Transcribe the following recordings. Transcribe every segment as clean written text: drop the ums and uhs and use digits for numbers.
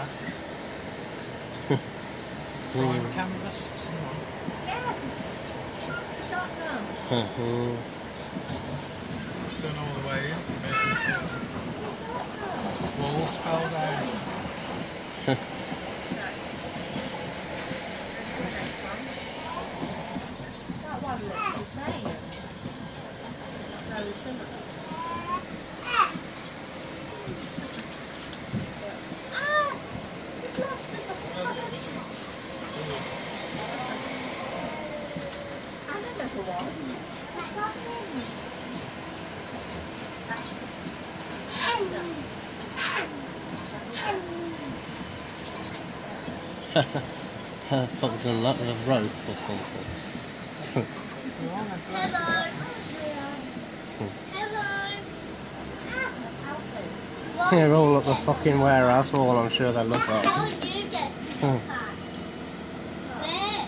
Some prime canvas for someone. Yes. Got them. It's done all the way in for me. Walls fell down. That one looks the same. Very similar. You've lost the box. And another one. What's that I thought it was a rope or something. Hello. Hello. They're all at the fucking warehouse wall, I'm sure they look like. How you get to the back? Where?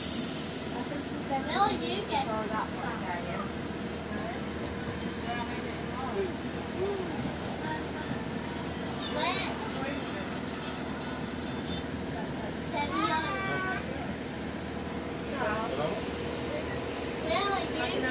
How you get to the back? Where? 7 Where are you getting?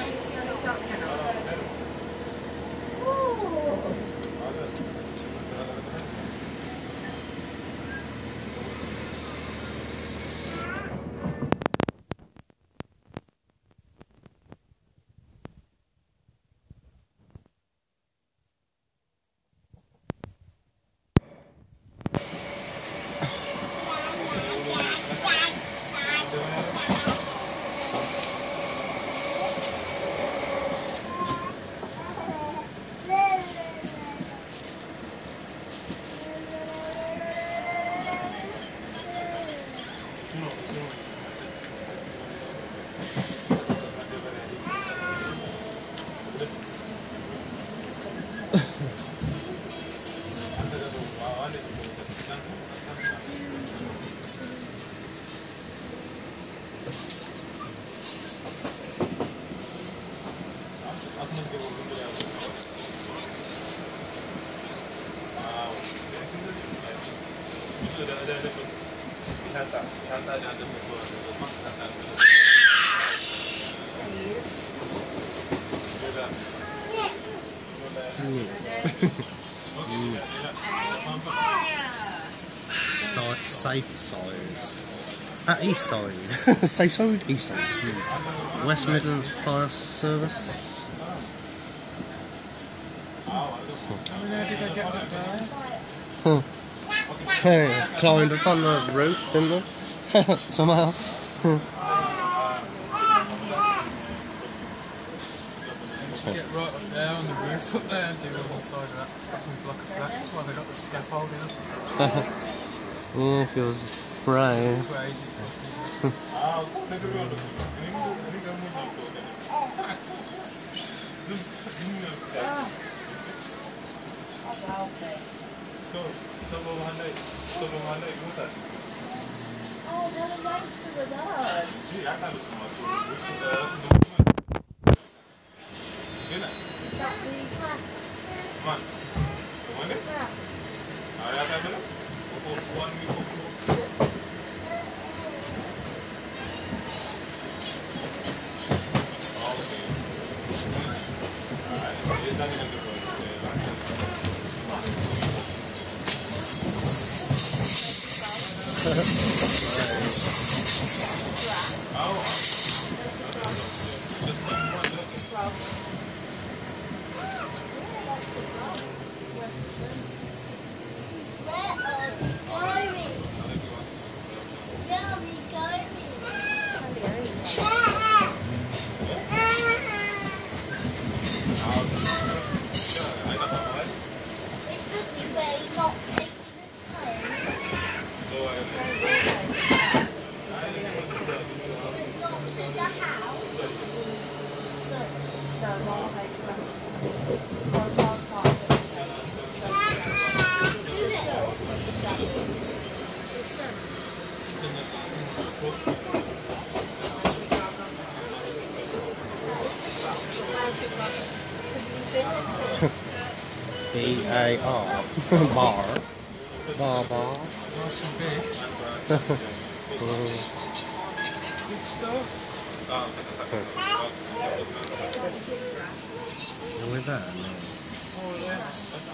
Safe side. East side. Safe side? East side. West Midlands Fire Service. How did they get that Hey, climbed up on the roof, didn't they? Somehow. Get right up there on the roof up there and do it on the side of that fucking block of flats. That's why they got the scaffolding up. Yeah, if it was brave. Crazy. Oh, they're nice for the birds. Is that the flat? B-A-R. Bar. Baba. Nice and big. Big stuff. With that, no. More or less.